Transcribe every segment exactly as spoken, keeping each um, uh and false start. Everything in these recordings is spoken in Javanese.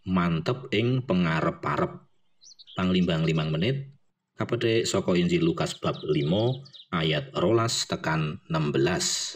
mantep ing pengarep-arep. Panglimbang limang menit kapedhe saka Injil Lukas bab lima ayat rolas tekan enam belas.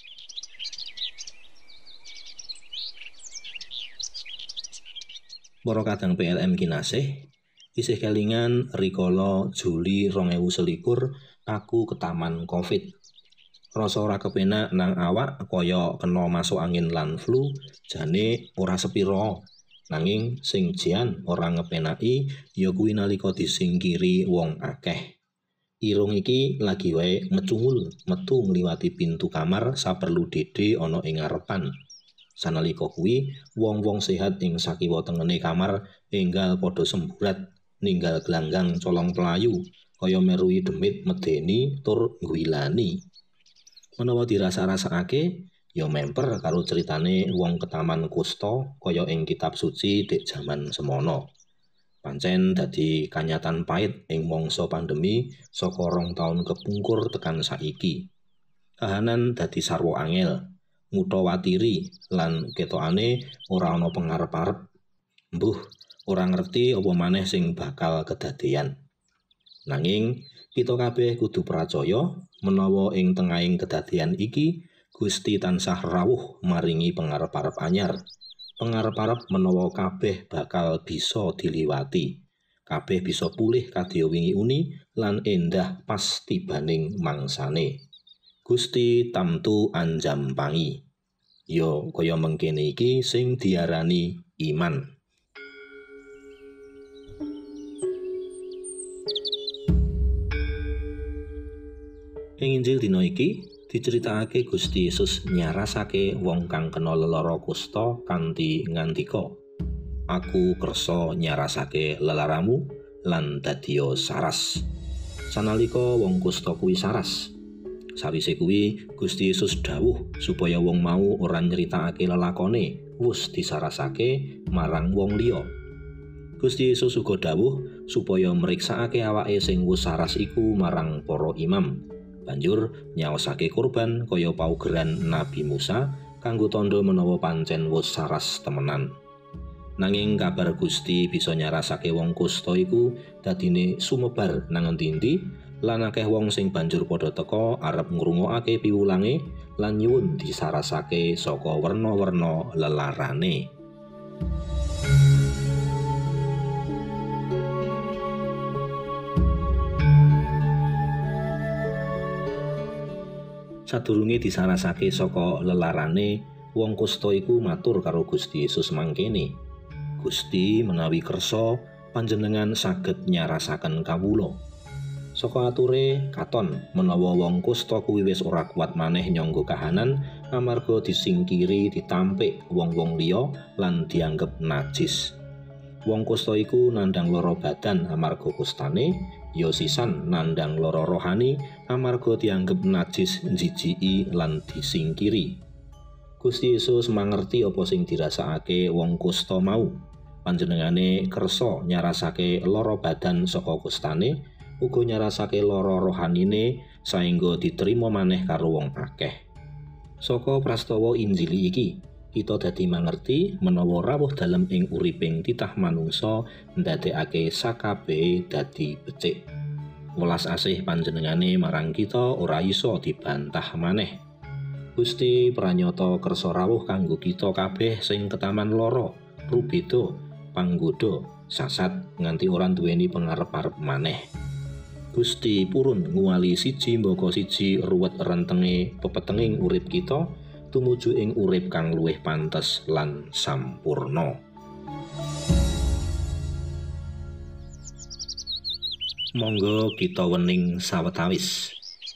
Para kadang P L M kinasih, isih kelingan rikala Juli rong ewu selikur aku ketaman Covid. Rasa ora kepenak nang awak kaya kena masuk angin lan flu, jane ora sepiro. Nanging sing jian ora ngepenaki ya kuwi nalika disingkiri wong akeh. Irung iki lagi wae ngecungul metu ngliwati pintu kamar saperlu dede ana ing ngarepan. Sanalika kuwi wong-wong sehat ing sakiwa tengene kamar enggal padha semburat ninggal glanggang colong pelayu kaya merui demit medeni tur ngwilani. Menawa dirasa-rasakake ya memper karo ceritane wong ketaman kusta kaya ing kitab suci dek jaman semono. Pancen dadi kanyatan pait ing mangsa pandemi saka rong taun kepungkur tekan saiki. Kahanan dadi sarwa angel, ngutawatiri lan ketokane ora ana pengarep-arep. Mbuh, ora ngerti apa maneh sing bakal kedadeyan. Nanging kita kabeh kudu percaya menawa ing tengahing kedadeyan iki Gusti tansah rawuh maringi pengarep-arep anyar. Pengarep-arep menawa kabeh bakal bisa diliwati. Kabeh bisa pulih kadya wingi uni lan endah pas tibaning mangsane. Gusti tamtu anjampangi. Ya kaya mengkene iki sing diarani iman. Ing Injil dina iki diceritakake Gusti Yesus nyarasake wong kang kena lelara kusta kanthi ngandika, "Aku kersa nyarasake lelaramu lan dadiya saras." Sanalika wong kusta kuwi saras, sawise kuwi Gusti Yesus dawuh supaya wong mau ora nyritakake lelakone wus disarasake marang wong liya. Gusti Yesus uga dawuh supaya mriksakake awake sing wus saras iku marang para imam. Banjur nyaosake kurban kaya paugeran Nabi Musa kanggo tandha menawa pancen wus saras temenan. Nanging kabar Gusti bisa nyarasake wong kusta iku dadine sumebar nang endi-endi lan akeh wong sing banjur padha teka arep ngrungokake piwulange lan nyuwun disarasake saka werna-werna lelarane. Sadurunge disarasake saka lelarane, wong kusta iku matur karo Gusti Yesus mangkene, "Gusti, menawi kersa panjenengan saged nyarasaken kawula." Saka ature katon menawa wong kusta kuwi wis ora kuat maneh nyangga kahanan amarga disingkiri ditampik wong-wong liya lan dianggep najis. Wong kusta iku nandhang lara badan amarga kustane, ya sisan nandhang lara rohani amarga dianggep najis, njijiki lan disingkiri. Gusti Yesus mangerti apa sing dirasakake wong kusta mau. Panjenengane kersa nyarasake lara badan saka kustane, uga nyarasake lara rohanine saengga diterima maneh karo wong akeh. Saka prastawa Injil iki kita dadi mangerti menawa rawuh dalem ing uriping titah manungsa ndadekake sakabehe dadi becik. Welas asih panjenengane marang kita ora iso dibantah maneh. Gusti pranyata kersa rawuh kanggo kita kabeh sing ketaman lara, rubeda, panggoda, sasat nganti ora duweni pengarep-arep maneh. Gusti purun nguwali siji mbaka siji ruwet rentenge pepetenging urip kita tumuju ing urip kang luwih pantes lan sampurna. Monggo kita wening sawetawis.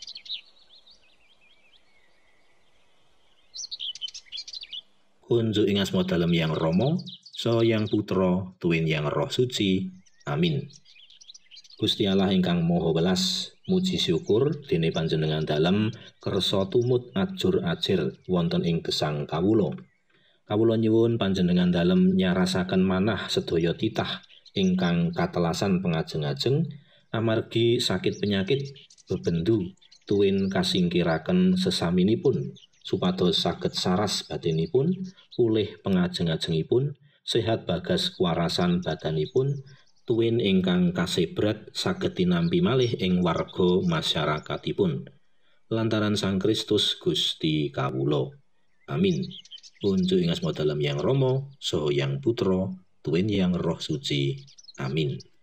Kunjuk ing asma dalem Yang Rama, saha Yang Putra, tuwin Yang Roh Suci. Amin. Gusti Allah ingkang Maha Welas, muji syukur dene panjenengan dalem kersa tumut ajur-ajir wonten ing gesang kawula. Kawula nyuwun panjenengan dalem nyarasaken manah sedaya titah ingkang katelasan pengajeng-ajeng amargi sakit penyakit bebendu tuwin kasingkiraken sesaminipun supados saged saras batinipun, pulih pengajeng-ajengipun sehat bagas kuwarasan badanipun, tuwin ingkang kasebrat saged tinampi malih ing warga masyarakatipun. Lantaran Sang Kristus Gusti kawula. Amin. Unjuk ing asma dalam Yang Rama saha Yang Putra, tuwin Yang Roh Suci. Amin.